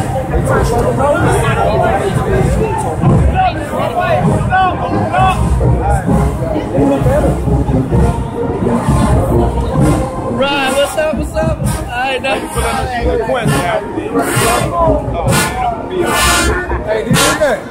Ryan, what's up? What's up? I know. Hey, did you do that?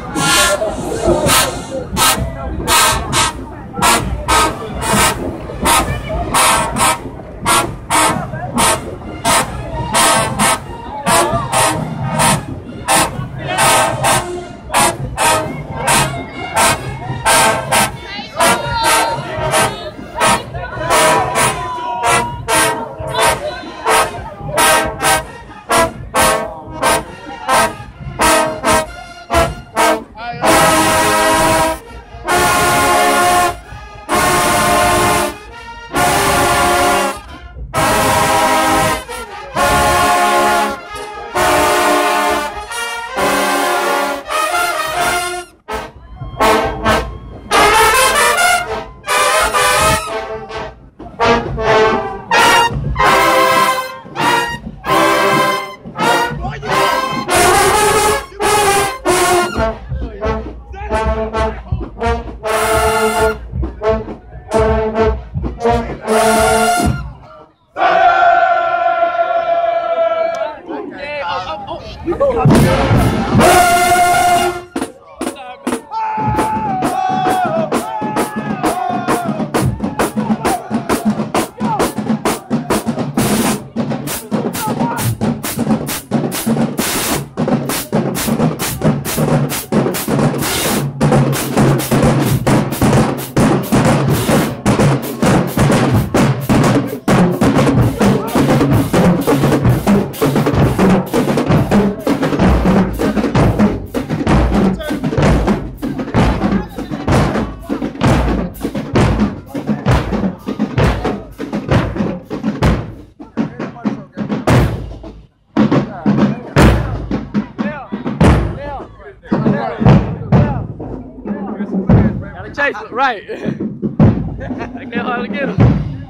Chase, right. I can't hardly get him.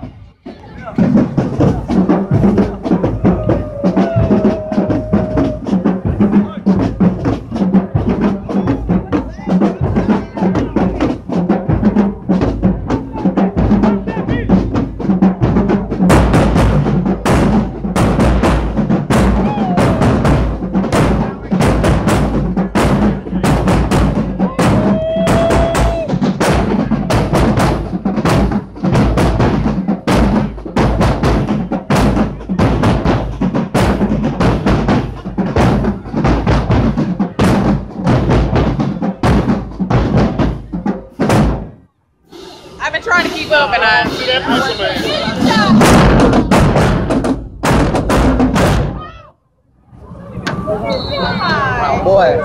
I've been trying to keep up and I see that Oh, boy.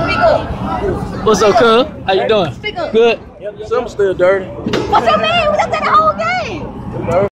What's up, cuz? How you doing? Good. Something's still dirty. What's your name?